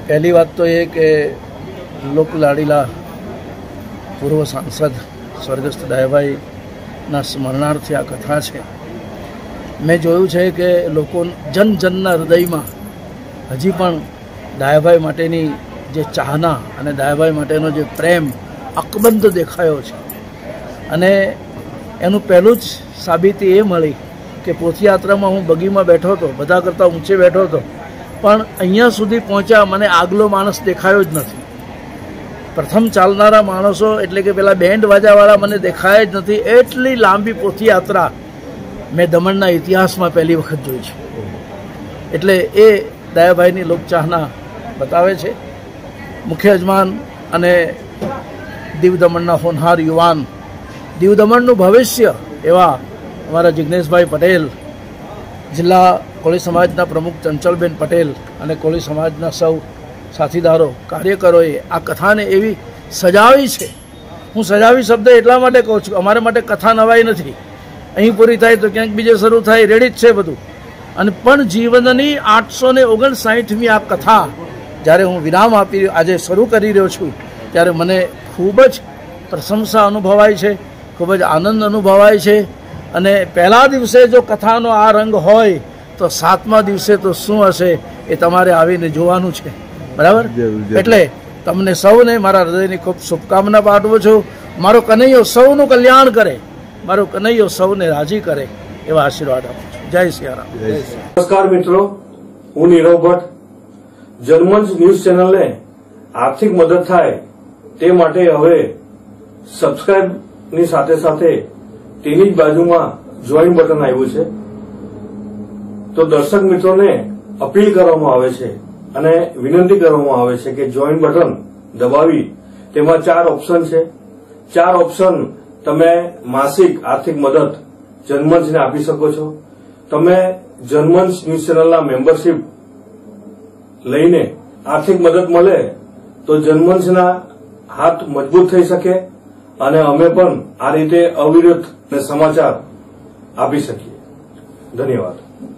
पहली बात तो ये कि लोक लाडीला पूर्व सांसद स्वर्गस्थ ડાયાભાઈના સ્મરણાર્થે આ કથા છે। મેં જોયું છે કે લોકો જન જનના હૃદયમાં હજી પણ ડાયાભાઈ માટેની જે ચાહના અને ડાયાભાઈ માટેનો જે પ્રેમ અકબંધ દેખાયો છે। અને એનું પહેલું જ સાબિતી એ મળી કે પોથયાત્રામાં હું બગીમાં બેઠો હતો, બધા કરતાં ઊંચે બેઠો હતો, પણ અહીંયા સુધી પહોંચ્યા મને આગલો માણસ દેખાયો જ નથી। પ્રથમ ચાલનારા માણસો એટલે કે પેલા બેન્ડ વાજાવાળા મને દેખાયા જ નથી। એટલી લાંબી પોથયાત્રા મેં દમણના ઇતિહાસમાં પહેલી વખત જોઈ છે। એટલે એ ડાયાભાઈની લોકચાહના બતાવે છે। મુખ્ય યજમાન અને દીવ દમણના હોનહાર યુવાન, દીવ દમણનું ભવિષ્ય એવા અમારા જિગ્નેશભાઈ પટેલ, જિલ્લા કોળી સમાજના પ્રમુખ ચંચલબેન પટેલ અને કોળી સમાજના સૌ સાથીદારો, કાર્યકરોએ આ કથાને એવી સજાવી છે। હું સજાવી શબ્દ એટલા માટે કહું છું, અમારા માટે કથા નવાઈ નથી। અહીં પૂરી થાય તો ક્યાંક બીજે શરૂ થાય, રેડી જ છે બધું। અને પણ જીવનની 859મી આ કથા જ્યારે હું વિરામ આપી આજે શરૂ કરી રહ્યો છું ત્યારે મને ખૂબ જ પ્રશંસા અનુભવાય છે, ખૂબ જ આનંદ અનુભવાય છે। અને પહેલા દિવસે જો કથાનો આ રંગ હોય તો 7મા દિવસે તો શું હશે એ તમારે આવીને જોવાનું છે, બરાબર? એટલે તમને સૌને મારા હૃદયની ખૂબ શુભકામના પાઠવું છું। મારો કનૈયો સૌનું કલ્યાણ કરે, મારો કનૈયો સૌને રાજી કરે એવા આશીર્વાદ આપું છું। જય સિયારામ। નમસ્કાર મિત્રો, હું નીરવ ભટ્ટ। જનમંચ ન્યૂઝ ચેનલને આર્થિક મદદ થાય તે માટે હવે સબસ્ક્રાઇબની સાથે સાથે તેની જ બાજુમાં જોઈન બટન આવ્યું છે। તો દર્શક મિત્રોને અપીલ કરવામાં આવે છે અને વિનંતી કરવામાં આવે છે કે જોઈન બટન દબાવી તેમાં 4 ઓપ્શન છે। 4 ઓપ્શન તમે માસિક આર્થિક મદદ જનમંચને આપી શકો છો। તમે જનમંચ ન્યૂઝ ચેનલના મેમ્બરશીપ લઈને આર્થિક મદદ મળે તો જનમંચના હાથ મજબૂત થઈ શકે અને અમે પણ આ રીતે અવિરત સમાચાર આપી શકીએ। ધન્યવાદ।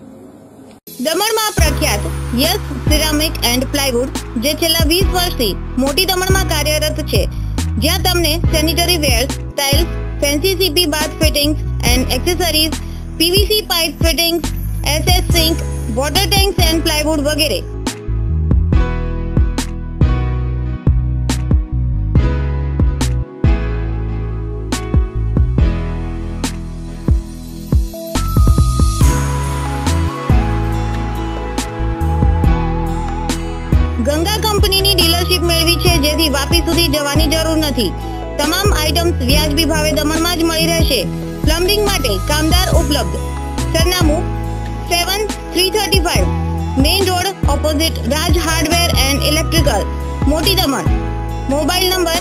દમણમાં પ્રખ્યાત યસ સિરામિક એન્ડ પ્લાયવુડ જે છેલ્લા 20 વર્ષથી મોટી દમણમાં કાર્યરત છે, જ્યાં તમને sanitary ware, tiles, fancy CP bath fittings and accessories, PVC pipe fittings, SS sink, water tanks and plywood વગેરે। ગંગા કંપનીની ડીલરશીપ મેળવી છે, જેથી વાપી સુધી જવાની જરૂર નથી। તમામ આઇટમ્સ વ્યાજબી ભાવે દમણમાં જ મળી રહેશે। પ્લમ્બિંગ માટે કામદાર ઉપલબ્ધ। સરનામું 7335 main road opposite Raj hardware and electrical, Moti Daman. Mobile number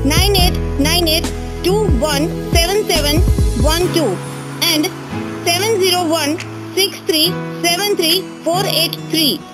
9898217712 and 7016373483।